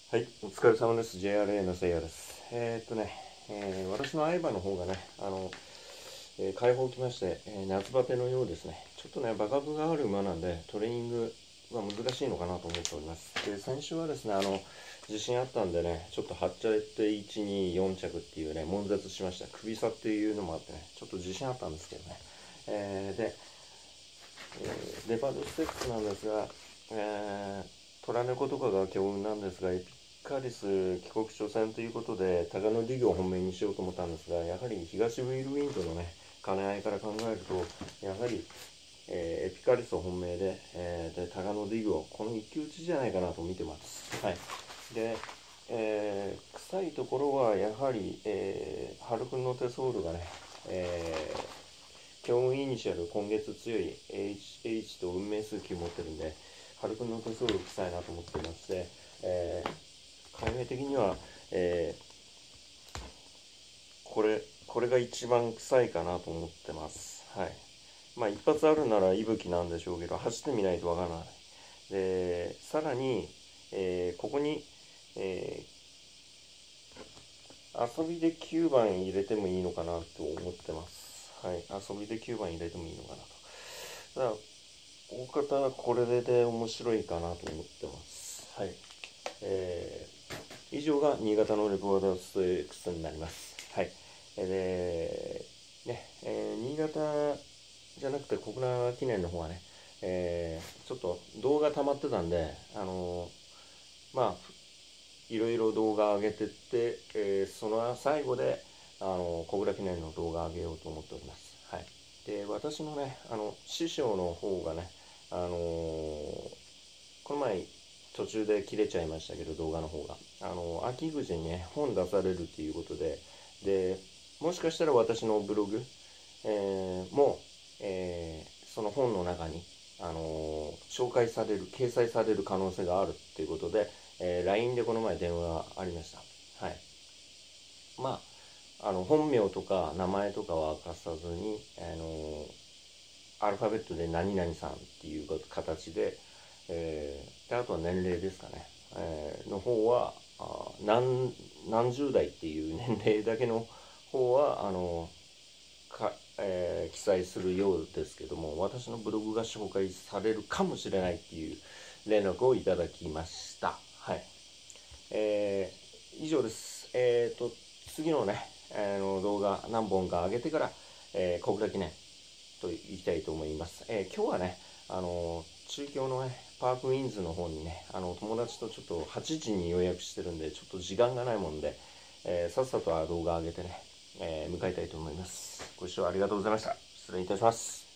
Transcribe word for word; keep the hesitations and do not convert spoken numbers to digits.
はい、お疲れ様です。ジェイアールエー のせいやです。えー、っとね、えー私の相場の方がね、あの、えー開放きまして、えー夏バテのようですね。ちょっとね、バカ部がある馬なんで、トレーニングは難しいのかなと思っております。で、先週はですね、あの、自信あったんでね、ちょっとはっちゃっていち、に、よん着っていうね、悶絶しました。首差っていうのもあってね、ちょっと自信あったんですけどね。えーで、えーデパートステックスなんですが、えー、トラネコとかが強運なんですが、エピカリス帰国初戦ということで、タガノディグを本命にしようと思ったんですが、やはり東ウィルウィンとのね、兼ね合いから考えると、やはり、えーエピカリスを本命で、えーでタガノディグを、この一騎打ちじゃないかなと見てます。はい。で、えー臭いところは、やはり、えー、ハルくんのテソールがね、えー強運イニシャル、今月強い エイチエイチ と運命数球持ってるんで、ハルくんの手相力したいなと思ってまして、えー、海外的には、えー、これ、これが一番臭いかなと思ってます。はい。まあ一発あるなら息吹なんでしょうけど、走ってみないとわからない。で、さらに、えーここに、えー遊びできゅうばん入れてもいいのかなと思ってます。はい。遊びできゅうばん入れてもいいのかなと。だから大方はこれでで面白いかなと思ってます。はい。えー、以上が新潟のレポートスト X になります。はい。で、ね、えー新潟じゃなくて小倉記念の方はね、えーちょっと動画溜まってたんで、あのーまあ、いろいろ動画上げてって、えーその最後で、あのー小倉記念の動画上げようと思っております。はい。で、私のね、あの、師匠の方がね、あのーこの前途中で切れちゃいましたけど、動画の方が。あの、秋口にね、本出されるっていうことで、で、もしかしたら私のブログ、えーも、えーその本の中に、あのー紹介される、掲載される可能性があるっていうことで、えー ライン でこの前電話がありました。はい。まあ、あの、本名とか名前とかは明かさずに、あのーアルファベットで何々さんっていう形で、えーであとは年齢ですかね、えーの方はあ何何十代っていう年齢だけの方はあのか、えー記載するようですけども、私のブログが紹介されるかもしれないっていう連絡をいただきました。はい。えー以上です。えーと次のね、あの動画何本か上げてから、えー小倉記念といきたいと思います。えー今日はね、あの中京のね、パークウィンズの方にね、あの友達とちょっとはちじに予約してるんで、ちょっと時間がないもんで、えーさっさと動画上げてね、えー向かいたいと思います。ご視聴ありがとうございました。失礼いたします。